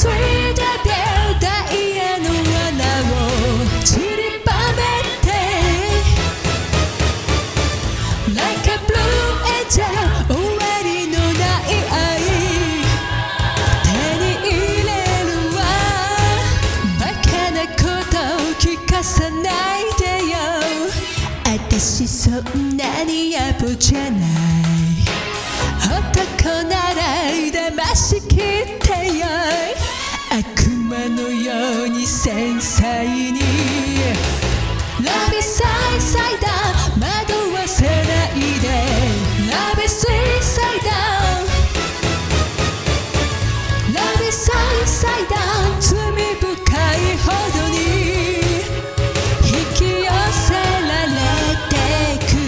スイートでダイヤの罠を散りばめて Like a blue angel 終わりのない愛手に入れるわバカなことを聞かさないでよ私そんなに野暮じゃない男なら騙しきってよ悪魔のように繊細に Love is suicide down 惑わせないで Love is suicide down Love is suicide down 罪深いほどに引き寄せられてく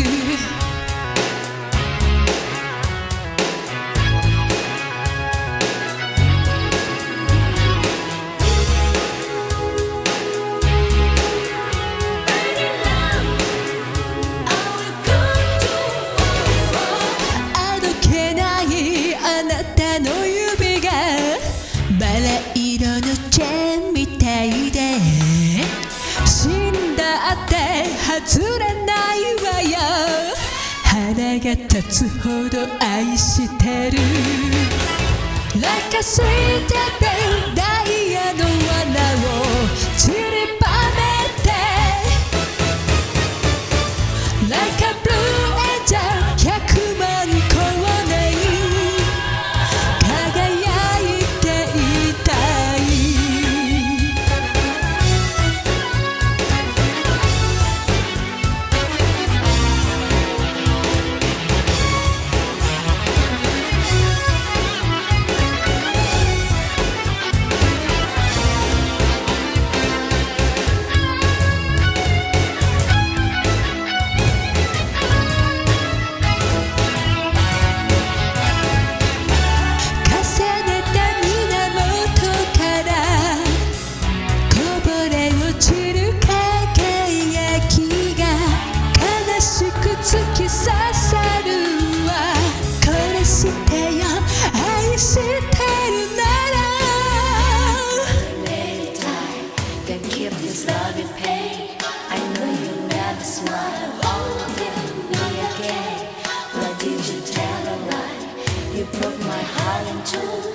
あなたの指がバラ色のチェーンみたいで死んだって外れないわよ腹が立つほど愛してる Like a sweet baby ダイヤの罠を散りばめて Like a blue angel 100万光年突き刺さるわこれしてよ愛してるなら Let it die, then keep this love in pain. I know you never smile. Oh, give me again. Why did you tell a lie? You broke my heart in two.